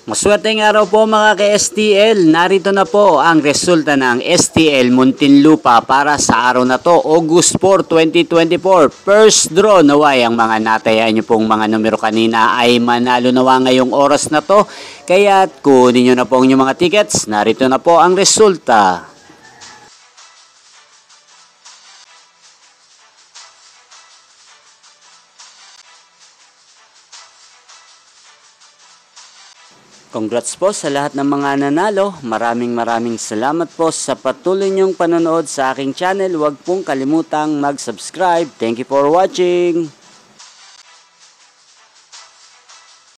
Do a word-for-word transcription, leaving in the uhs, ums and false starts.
Maswerteng araw po mga ka-S T L. Narito na po ang resulta ng S T L Muntinlupa para sa araw na to, August four, twenty twenty-four. First draw, naway ang mga natayaan nyo pong mga numero kanina ay manalo nawa ngayong oras na to. Kaya kunin nyo na po ang inyong mga tickets. Narito na po ang resulta. Congrats po sa lahat ng mga nanalo. Maraming maraming salamat po sa patuloy niyong panonood sa aking channel. Huwag pong kalimutang mag-subscribe. Thank you for watching.